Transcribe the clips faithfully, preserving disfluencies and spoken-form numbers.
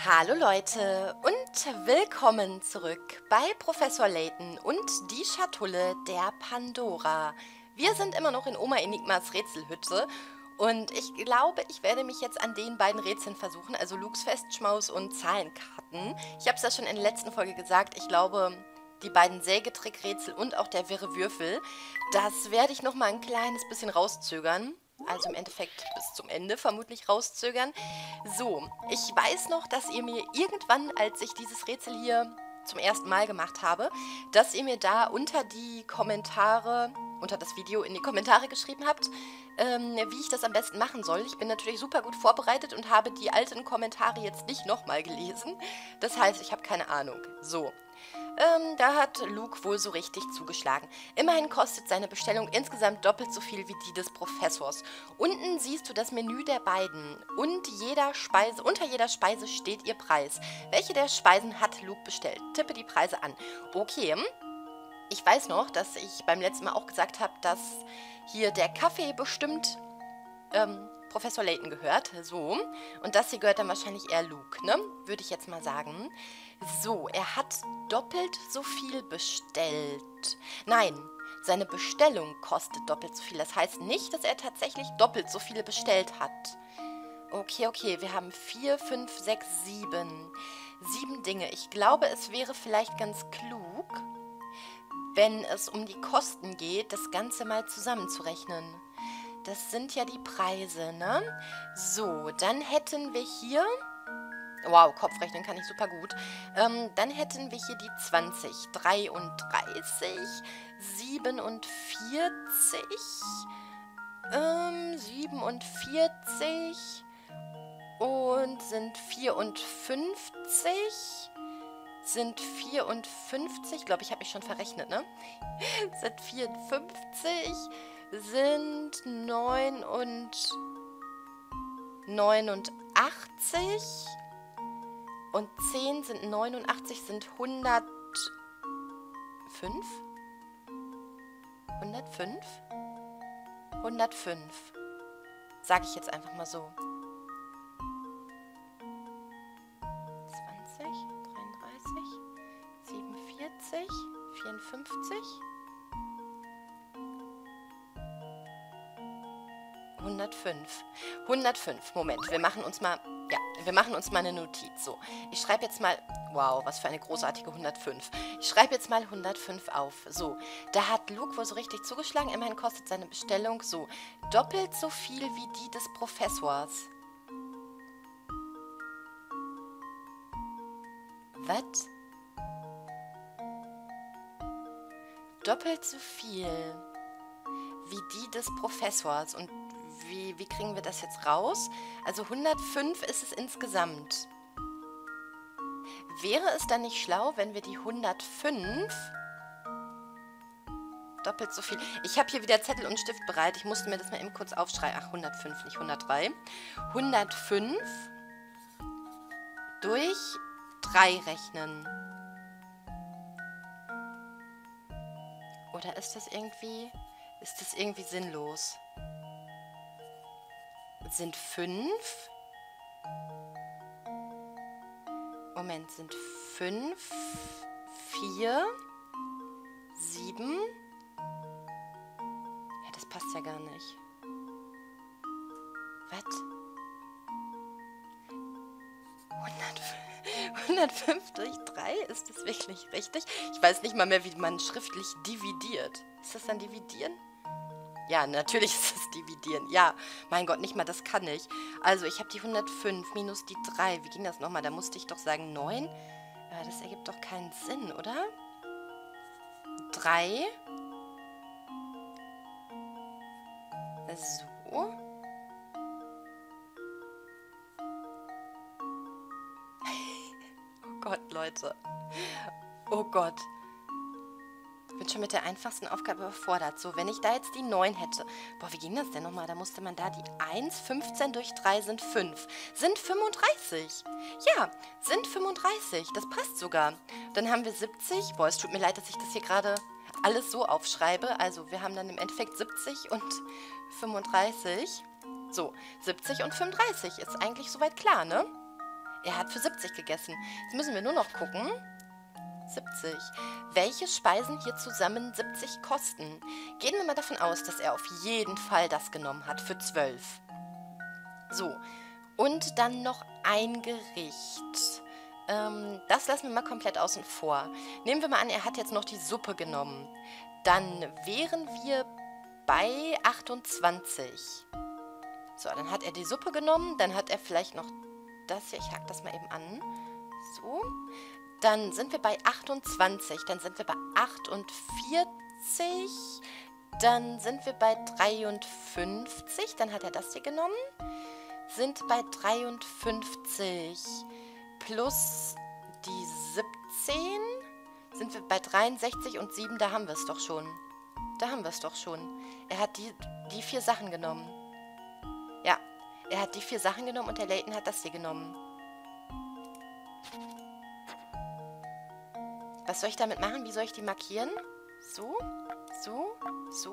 Hallo Leute und willkommen zurück bei Professor Layton und die Schatulle der Pandora. Wir sind immer noch in Oma Enigmas Rätselhütte und ich glaube, ich werde mich jetzt an den beiden Rätseln versuchen, also Lukes Festschmaus und Zahlenkarten. Ich habe es ja schon in der letzten Folge gesagt, ich glaube, die beiden Sägetrickrätsel und auch der wirre Würfel, das werde ich nochmal ein kleines bisschen rauszögern. Also im Endeffekt bis zum Ende vermutlich rauszögern. So, ich weiß noch, dass ihr mir irgendwann, als ich dieses Rätsel hier zum ersten Mal gemacht habe, dass ihr mir da unter die Kommentare, unter das Video in die Kommentare geschrieben habt, ähm, wie ich das am besten machen soll. Ich bin natürlich super gut vorbereitet und habe die alten Kommentare jetzt nicht nochmal gelesen. Das heißt, ich habe keine Ahnung. So. Ähm, da hat Luke wohl so richtig zugeschlagen. Immerhin kostet seine Bestellung insgesamt doppelt so viel wie die des Professors. Unten siehst du das Menü der beiden. Und jeder Speise, unter jeder Speise steht ihr Preis. Welche der Speisen hat Luke bestellt? Tippe die Preise an. Okay. Ich weiß noch, dass ich beim letzten Mal auch gesagt habe, dass hier der Kaffee bestimmt ähm, Professor Layton gehört. So. Und das hier gehört dann wahrscheinlich eher Luke, ne? Würde ich jetzt mal sagen. So, er hat doppelt so viel bestellt. Nein, seine Bestellung kostet doppelt so viel. Das heißt nicht, dass er tatsächlich doppelt so viele bestellt hat. Okay, okay, wir haben vier, fünf, sechs, sieben. Sieben Dinge. Ich glaube, es wäre vielleicht ganz klug, wenn es um die Kosten geht, das Ganze mal zusammenzurechnen. Das sind ja die Preise, ne? So, dann hätten wir hier... Wow, Kopfrechnen kann ich super gut. Ähm, dann hätten wir hier die zwanzig, dreiunddreißig, siebenundvierzig, ähm, siebenundvierzig und sind vierundfünfzig, sind vierundfünfzig, ich glaube, ich habe mich schon verrechnet, ne? Sind vierundfünfzig, sind neun und neunundachtzig... Und zehn sind neunundachtzig, sind hundertfünf? hundertfünf? hundertfünf. Sag ich jetzt einfach mal so. zwanzig, dreiunddreißig, siebenundvierzig, vierundfünfzig. hundertfünf. hundertfünf. Moment, wir machen uns mal... Ja, wir machen uns mal eine Notiz. So, ich schreibe jetzt mal... Wow, was für eine großartige hundertfünf. Ich schreibe jetzt mal hundertfünf auf. So, da hat Luke wohl so richtig zugeschlagen. Immerhin kostet seine Bestellung so doppelt so viel wie die des Professors. Was? Doppelt so viel wie die des Professors. Und Wie, wie kriegen wir das jetzt raus? Also hundertfünf ist es insgesamt. Wäre es dann nicht schlau, wenn wir die hundertfünf... Doppelt so viel... Ich habe hier wieder Zettel und Stift bereit. Ich musste mir das mal eben kurz aufschreiben. Ach, hundertfünf, nicht hundertdrei. hundertfünf durch drei rechnen. Oder ist das irgendwie... Ist das irgendwie sinnlos? Sind fünf. Moment, sind fünf, vier, sieben. Ja, das passt ja gar nicht. Was? hundertfünf durch drei? Ist das wirklich richtig? Ich weiß nicht mal mehr, wie man schriftlich dividiert. Ist das dann dividieren? Ja, natürlich ist es dividieren. Ja, mein Gott, nicht mal das kann ich. Also, ich habe die hundertfünf minus die drei. Wie ging das nochmal? Da musste ich doch sagen neun. Ja, das ergibt doch keinen Sinn, oder? drei. So. Oh Gott, Leute. Oh Gott. Ich bin schon mit der einfachsten Aufgabe überfordert. So, wenn ich da jetzt die neun hätte. Boah, wie ging das denn nochmal? Da musste man da die eins, fünfzehn durch drei sind fünf. Sind fünfunddreißig. Ja, sind fünfunddreißig. Das passt sogar. Dann haben wir siebzig. Boah, es tut mir leid, dass ich das hier gerade alles so aufschreibe. Also, wir haben dann im Endeffekt siebzig und fünfunddreißig. So, siebzig und fünfunddreißig. Ist eigentlich soweit klar, ne? Er hat für siebzig gegessen. Jetzt müssen wir nur noch gucken. siebzig. Welche Speisen hier zusammen siebzig kosten? Gehen wir mal davon aus, dass er auf jeden Fall das genommen hat für zwölf. So. Und dann noch ein Gericht. Ähm, das lassen wir mal komplett außen vor. Nehmen wir mal an, er hat jetzt noch die Suppe genommen. Dann wären wir bei achtundzwanzig. So, dann hat er die Suppe genommen. Dann hat er vielleicht noch das hier. Ich hack das mal eben an. So. Dann sind wir bei achtundzwanzig. Dann sind wir bei achtundvierzig. Dann sind wir bei dreiundfünfzig. Dann hat er das hier genommen. Sind bei dreiundfünfzig. Plus die siebzehn. Sind wir bei dreiundsechzig und sieben. Da haben wir es doch schon. Da haben wir es doch schon. Er hat die, die vier Sachen genommen. Ja, er hat die vier Sachen genommen und der Layton hat das hier genommen. Was soll ich damit machen? Wie soll ich die markieren? So, so, so.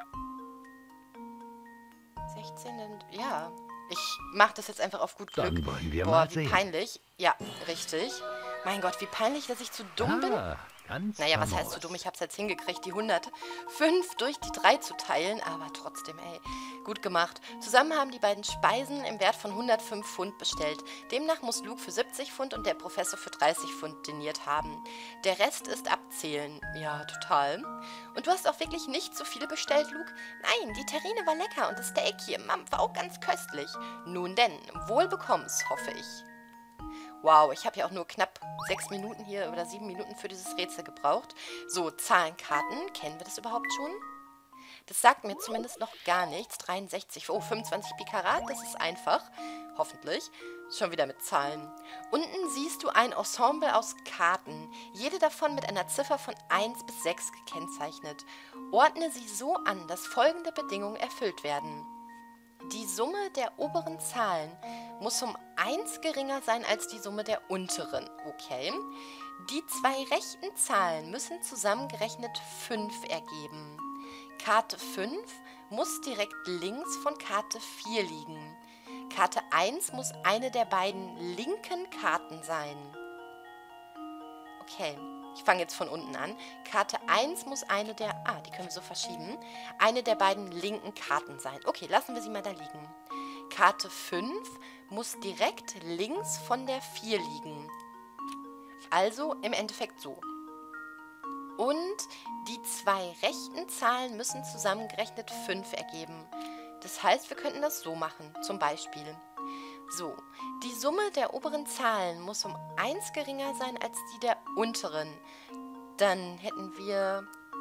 sechzehn, dann, ja. Ich mache das jetzt einfach auf gut Glück. Dann wollen wir Boah, mal wie sehen. peinlich. Ja, richtig. Mein Gott, wie peinlich, dass ich zu dumm bin. Ah, ganz Naja, was famos. heißt so dumm? Ich habe es jetzt hingekriegt, die hundertfünf durch die drei zu teilen. Aber trotzdem, ey, gut gemacht. Zusammen haben die beiden Speisen im Wert von hundertfünf Pfund bestellt. Demnach muss Luke für siebzig Pfund und der Professor für dreißig Pfund diniert haben. Der Rest ist abzählen. Ja, total. Und du hast auch wirklich nicht so viele bestellt, Luke? Nein, die Terrine war lecker und das Steak hier Mam, war auch ganz köstlich. Nun denn, wohl bekomm's, hoffe ich. Wow, ich habe ja auch nur knapp sechs Minuten hier oder sieben Minuten für dieses Rätsel gebraucht. So, Zahlenkarten. Kennen wir das überhaupt schon? Das sagt mir zumindest noch gar nichts. dreiundsechzig. Oh, fünfundzwanzig Bikarat. Das ist einfach. Hoffentlich. Schon wieder mit Zahlen. Unten siehst du ein Ensemble aus Karten. Jede davon mit einer Ziffer von eins bis sechs gekennzeichnet. Ordne sie so an, dass folgende Bedingungen erfüllt werden. Die Summe der oberen Zahlen muss um eins geringer sein als die Summe der unteren. Okay. Die zwei rechten Zahlen müssen zusammengerechnet fünf ergeben. Karte fünf muss direkt links von Karte vier liegen. Karte eins muss eine der beiden linken Karten sein. Okay. Ich fange jetzt von unten an. Karte eins muss eine der... Ah, die können wir so verschieben. Eine der beiden linken Karten sein. Okay, lassen wir sie mal da liegen. Karte fünf muss direkt links von der vier liegen. Also im Endeffekt so. Und die zwei rechten Zahlen müssen zusammengerechnet fünf ergeben. Das heißt, wir könnten das so machen. Zum Beispiel... So, die Summe der oberen Zahlen muss um eins geringer sein als die der unteren. Dann hätten wir...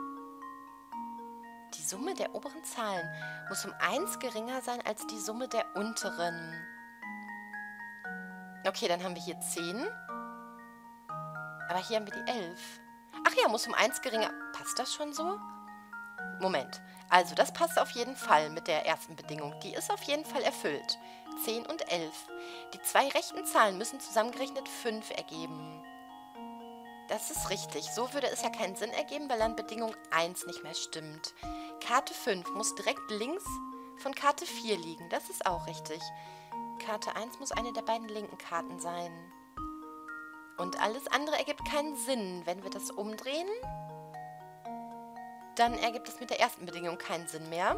Die Summe der oberen Zahlen muss um eins geringer sein als die Summe der unteren. Okay, dann haben wir hier zehn. Aber hier haben wir die elf. Ach ja, muss um eins geringer... Passt das schon so? Moment. Also, das passt auf jeden Fall mit der ersten Bedingung. Die ist auf jeden Fall erfüllt. zehn und elf. Die zwei rechten Zahlen müssen zusammengerechnet fünf ergeben. Das ist richtig. So würde es ja keinen Sinn ergeben, weil dann Bedingung eins nicht mehr stimmt. Karte fünf muss direkt links von Karte vier liegen. Das ist auch richtig. Karte eins muss eine der beiden linken Karten sein. Und alles andere ergibt keinen Sinn. Wenn wir das umdrehen, dann ergibt es mit der ersten Bedingung keinen Sinn mehr.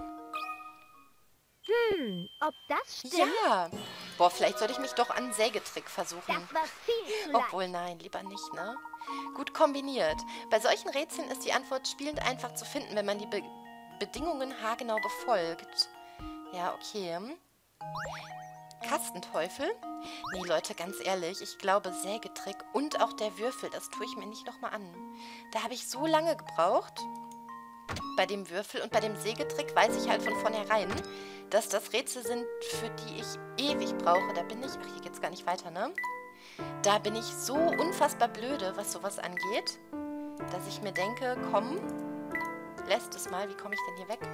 Hm, ob das stimmt? Ja. Boah, vielleicht sollte ich mich doch an Sägetrick versuchen. Das war viel zu leicht. Obwohl, nein, lieber nicht, ne? Gut kombiniert. Bei solchen Rätseln ist die Antwort spielend einfach zu finden, wenn man die Be Bedingungen haargenau befolgt. Ja, okay. Kastenteufel? Nee, Leute, ganz ehrlich, ich glaube Sägetrick und auch der Würfel, das tue ich mir nicht nochmal an. Da habe ich so lange gebraucht. Bei dem Würfel und bei dem Sägetrick weiß ich halt von vornherein, dass das Rätsel sind, für die ich ewig brauche. Da bin ich... Ach, hier geht's gar nicht weiter, ne? Da bin ich so unfassbar blöde, was sowas angeht, dass ich mir denke, komm, lässt es mal. Wie komme ich denn hier weg?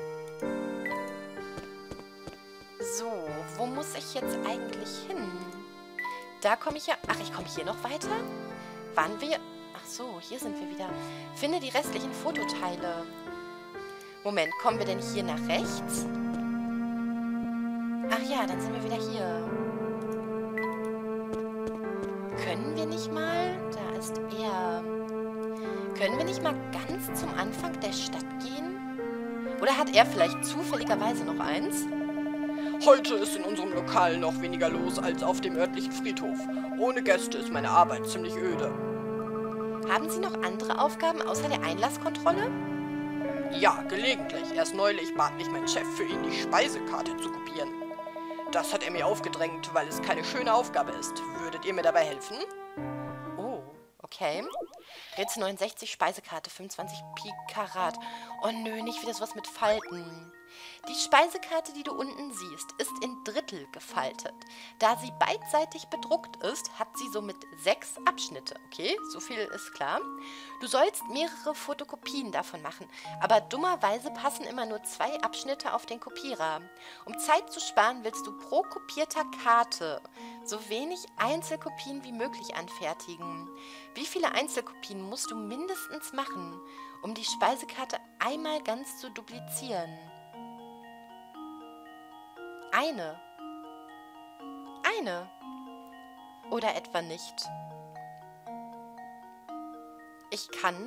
So, wo muss ich jetzt eigentlich hin? Da komme ich ja... Ach, ich komme hier noch weiter? Waren wir... Ach so, hier sind wir wieder. Finde die restlichen Fototeile. Moment, kommen wir denn hier nach rechts? Ach ja, dann sind wir wieder hier. ganz zum Anfang der Stadt gehen? Oder hat er vielleicht zufälligerweise noch eins? Heute ist in unserem Lokal noch weniger los als auf dem örtlichen Friedhof. Ohne Gäste ist meine Arbeit ziemlich öde. Haben Sie noch andere Aufgaben außer der Einlasskontrolle? Ja, gelegentlich. Erst neulich bat mich mein Chef für ihn, die Speisekarte zu kopieren. Das hat er mir aufgedrängt, weil es keine schöne Aufgabe ist. Würdet ihr mir dabei helfen? Oh, okay. Rätsel neunundsechzig, Speisekarte, fünfundzwanzig Pi Karat. Oh nö, nicht wieder sowas mit Falten. Die Speisekarte, die du unten siehst, ist in Drittel gefaltet. Da sie beidseitig bedruckt ist, hat sie somit sechs Abschnitte. Okay, so viel ist klar. Du sollst mehrere Fotokopien davon machen, aber dummerweise passen immer nur zwei Abschnitte auf den Kopierer. Um Zeit zu sparen, willst du pro kopierter Karte so wenig Einzelkopien wie möglich anfertigen. Wie viele Einzelkopien musst du mindestens machen, um die Speisekarte einmal ganz zu duplizieren? Eine. Eine. Oder etwa nicht. Ich kann...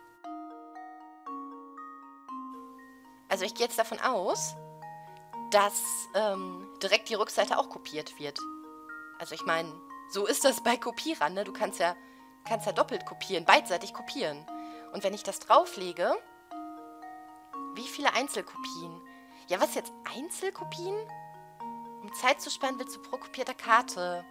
Also ich gehe jetzt davon aus, dass ähm, direkt die Rückseite auch kopiert wird. Also ich meine, so ist das bei Kopierern, ne? Du kannst ja, kannst ja doppelt kopieren, beidseitig kopieren. Und wenn ich das drauflege, wie viele Einzelkopien? Ja, was jetzt? Einzelkopien? Um Zeit zu sparen, willst du pro kopierter Karte.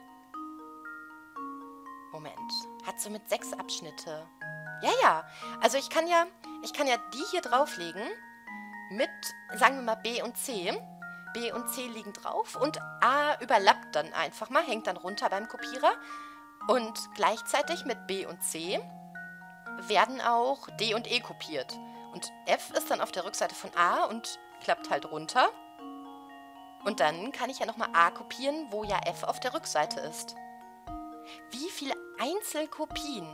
Moment. Hat somit sechs Abschnitte. Ja, ja. Also ich kann ja, ich kann ja die hier drauflegen mit, sagen wir mal, B und C. B und C liegen drauf und A überlappt dann einfach mal, hängt dann runter beim Kopierer. Und gleichzeitig mit B und C werden auch D und E kopiert. Und F ist dann auf der Rückseite von A und klappt halt runter. Und dann kann ich ja nochmal A kopieren, wo ja F auf der Rückseite ist. Wie viele Einzelkopien?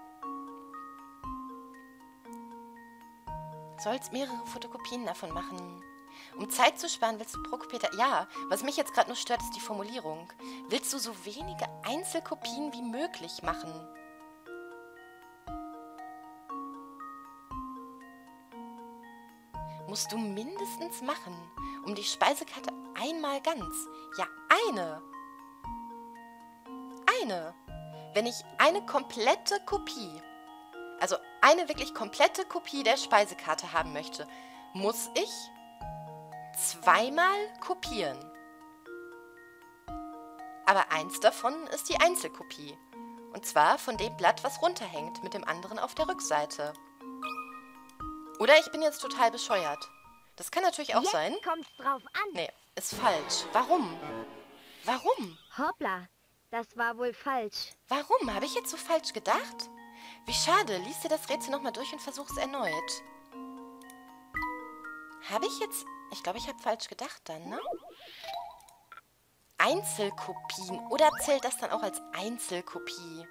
Sollst mehrere Fotokopien davon machen. Um Zeit zu sparen, willst du pro kopierter... Ja, was mich jetzt gerade nur stört, ist die Formulierung. Willst du so wenige Einzelkopien wie möglich machen? Musst du mindestens machen, um die Speisekarte einmal ganz. Ja, eine. Eine. Wenn ich eine komplette Kopie, also eine wirklich komplette Kopie der Speisekarte haben möchte, muss ich zweimal kopieren. Aber eins davon ist die Einzelkopie. Und zwar von dem Blatt, was runterhängt, mit dem anderen auf der Rückseite. Oder ich bin jetzt total bescheuert. Das kann natürlich auch Jetzt sein. kommt's drauf an. Nee, ist falsch. Warum? Warum? Hoppla, das war wohl falsch. Warum? Habe ich jetzt so falsch gedacht? Wie schade. Lies dir das Rätsel nochmal durch und versuch's erneut. Habe ich jetzt... Ich glaube, ich habe falsch gedacht dann, ne? Einzelkopien. Oder zählt das dann auch als Einzelkopie?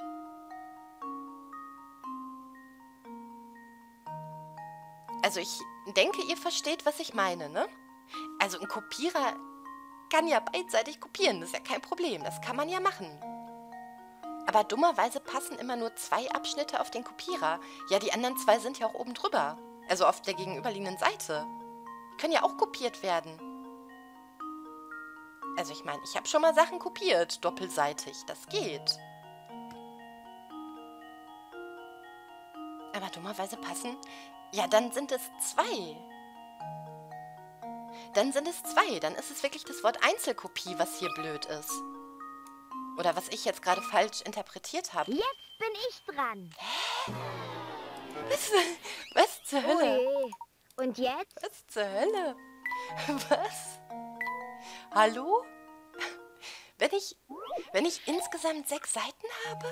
Also ich denke, ihr versteht, was ich meine, ne? Also ein Kopierer kann ja beidseitig kopieren, das ist ja kein Problem, das kann man ja machen. Aber dummerweise passen immer nur zwei Abschnitte auf den Kopierer. Ja, die anderen zwei sind ja auch oben drüber, also auf der gegenüberliegenden Seite. Die können ja auch kopiert werden. Also ich meine, ich habe schon mal Sachen kopiert, doppelseitig, das geht. Aber dummerweise passen... Ja, dann sind es zwei. Dann sind es zwei. Dann ist es wirklich das Wort Einzelkopie, was hier blöd ist. Oder was ich jetzt gerade falsch interpretiert habe. Jetzt bin ich dran. Was, was zur Hölle? Oje. Und jetzt? Was zur Hölle? Was? Hallo? Wenn ich, wenn ich insgesamt sechs Seiten habe?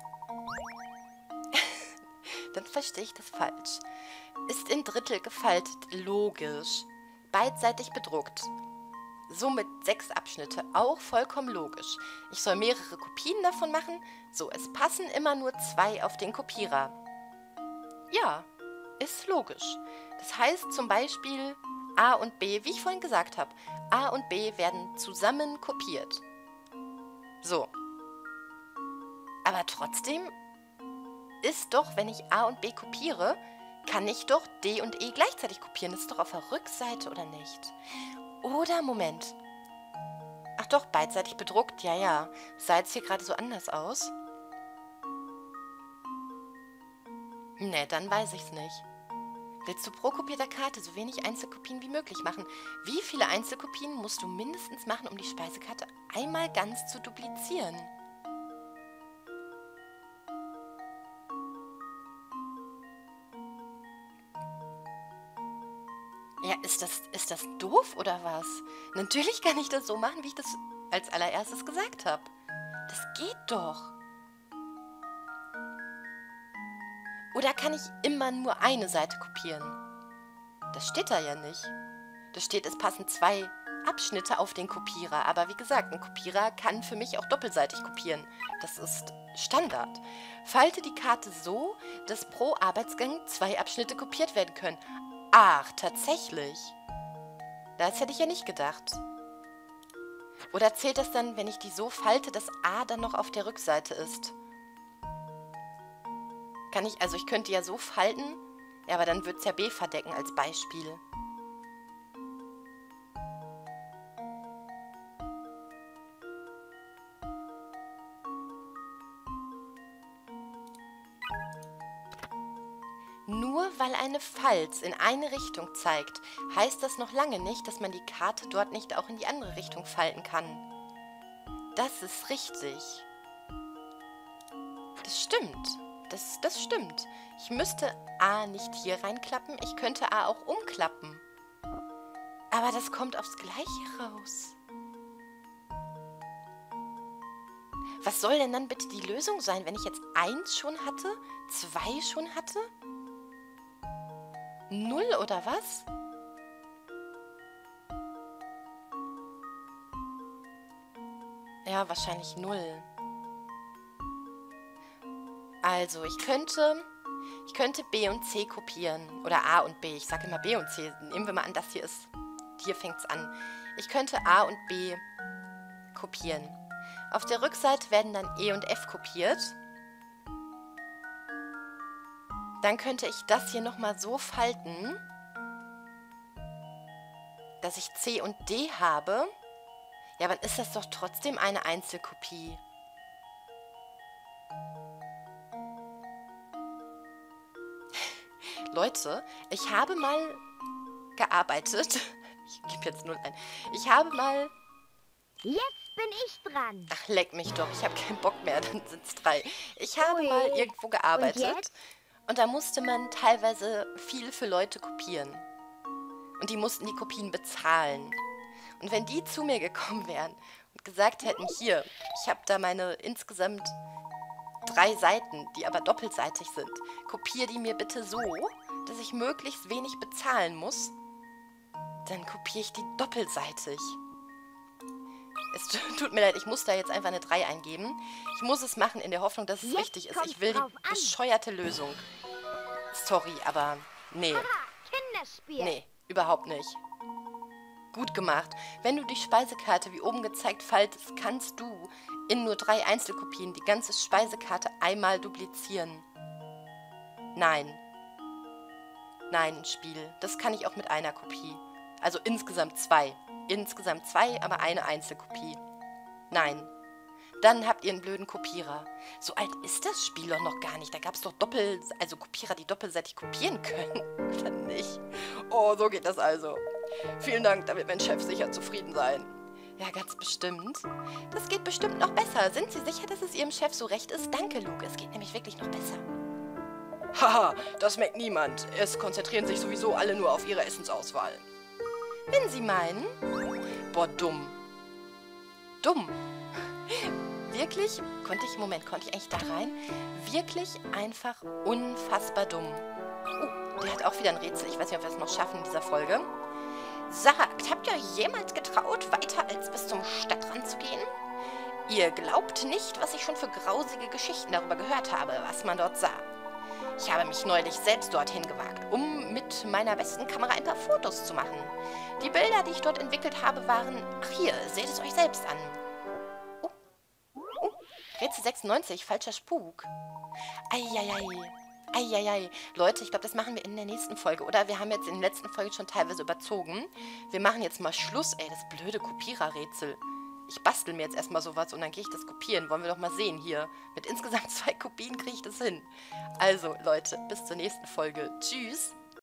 Dann verstehe ich das falsch. Ist in Drittel gefaltet, logisch. Beidseitig bedruckt. Somit sechs Abschnitte, auch vollkommen logisch. Ich soll mehrere Kopien davon machen, so es passen immer nur zwei auf den Kopierer. Ja, ist logisch. Das heißt zum Beispiel A und B, wie ich vorhin gesagt habe, A und B werden zusammen kopiert. So. Aber trotzdem ist doch, wenn ich A und B kopiere, kann ich doch D und E gleichzeitig kopieren. Das ist doch auf der Rückseite, oder nicht? Oder, Moment. Ach doch, beidseitig bedruckt. Ja, ja. Sah jetzt hier gerade so anders aus. Ne, dann weiß ich's nicht. Willst du pro kopierter Karte so wenig Einzelkopien wie möglich machen? Wie viele Einzelkopien musst du mindestens machen, um die Speisekarte einmal ganz zu duplizieren? Ja, ist das, ist das doof oder was? Natürlich kann ich das so machen, wie ich das als allererstes gesagt habe. Das geht doch. Oder kann ich immer nur eine Seite kopieren? Das steht da ja nicht. Da steht, es passen zwei Abschnitte auf den Kopierer. Aber wie gesagt, ein Kopierer kann für mich auch doppelseitig kopieren. Das ist Standard. Falte die Karte so, dass pro Arbeitsgang zwei Abschnitte kopiert werden können. Ach, tatsächlich. Das hätte ich ja nicht gedacht. Oder zählt das dann, wenn ich die so falte, dass A dann noch auf der Rückseite ist? Kann ich, also ich könnte ja so falten, ja, aber dann würde es ja B verdecken als Beispiel. Nur weil eine Falz in eine Richtung zeigt, heißt das noch lange nicht, dass man die Karte dort nicht auch in die andere Richtung falten kann. Das ist richtig. Das stimmt. Das, das stimmt. Ich müsste A nicht hier reinklappen, ich könnte A auch umklappen. Aber das kommt aufs Gleiche raus. Was soll denn dann bitte die Lösung sein, wenn ich jetzt eins schon hatte, zwei schon hatte? Null oder was? Ja, wahrscheinlich null. Also, ich könnte, ich könnte B und C kopieren. Oder A und B. Ich sage immer B und C. Nehmen wir mal an, das hier ist. Hier fängt es an. Ich könnte A und B kopieren. Auf der Rückseite werden dann E und F kopiert. Dann könnte ich das hier nochmal so falten, dass ich C und D habe. Ja, aber dann ist das doch trotzdem eine Einzelkopie. Leute, ich habe mal gearbeitet. Ich gebe jetzt null ein. Ich habe mal... Jetzt bin ich dran. Ach, leck mich doch. Ich habe keinen Bock mehr. Dann sind es drei. Ich habe Ui. mal irgendwo gearbeitet. Und jetzt? Und da musste man teilweise viel für Leute kopieren. Und die mussten die Kopien bezahlen. Und wenn die zu mir gekommen wären und gesagt hätten, hier, ich habe da meine insgesamt drei Seiten, die aber doppelseitig sind, kopiere die mir bitte so, dass ich möglichst wenig bezahlen muss, dann kopiere ich die doppelseitig. Es tut mir leid, ich muss da jetzt einfach eine drei eingeben. Ich muss es machen in der Hoffnung, dass es Jetzt richtig ist. kommt's Ich will drauf die an. bescheuerte Lösung. Sorry, aber nee. Haha, Kinderspiel. Nee, überhaupt nicht. Gut gemacht. Wenn du die Speisekarte wie oben gezeigt faltest, kannst du in nur drei Einzelkopien die ganze Speisekarte einmal duplizieren. Nein. Nein, Spiel. Das kann ich auch mit einer Kopie. Also insgesamt zwei. Insgesamt zwei, aber eine Einzelkopie. Nein. Dann habt ihr einen blöden Kopierer. So alt ist das Spiel doch noch gar nicht. Da gab es doch Doppel... also Kopierer, die doppelseitig kopieren können. Oder nicht? Oh, so geht das also. Vielen Dank, damit mein Chef sicher zufrieden sein. Ja, ganz bestimmt. Das geht bestimmt noch besser. Sind Sie sicher, dass es Ihrem Chef so recht ist? Danke, Luke. Es geht nämlich wirklich noch besser. Haha, das merkt niemand. Es konzentrieren sich sowieso alle nur auf ihre Essensauswahl. Wenn Sie meinen... Boah, dumm. Dumm. Wirklich? Konnte ich... Moment, konnte ich eigentlich da rein? Wirklich einfach unfassbar dumm. Oh, der hat auch wieder ein Rätsel. Ich weiß nicht, ob wir es noch schaffen in dieser Folge. Sagt, habt ihr euch jemals getraut, weiter als bis zum Stadtrand zu gehen? Ihr glaubt nicht, was ich schon für grausige Geschichten darüber gehört habe, was man dort sah. Ich habe mich neulich selbst dorthin gewagt, um mit meiner besten Kamera ein paar Fotos zu machen. Die Bilder, die ich dort entwickelt habe, waren... Ach hier, seht es euch selbst an. Oh, oh, Rätsel sechsundneunzig, falscher Spuk. Eieiei. Eieiei. Leute, ich glaube, das machen wir in der nächsten Folge. Oder wir haben jetzt in der letzten Folge schon teilweise überzogen. Wir machen jetzt mal Schluss. Ey, das blöde Kopiererrätsel. Ich bastel mir jetzt erstmal sowas und dann gehe ich das kopieren. Wollen wir doch mal sehen hier. Mit insgesamt zwei Kopien kriege ich das hin. Also, Leute, bis zur nächsten Folge. Tschüss.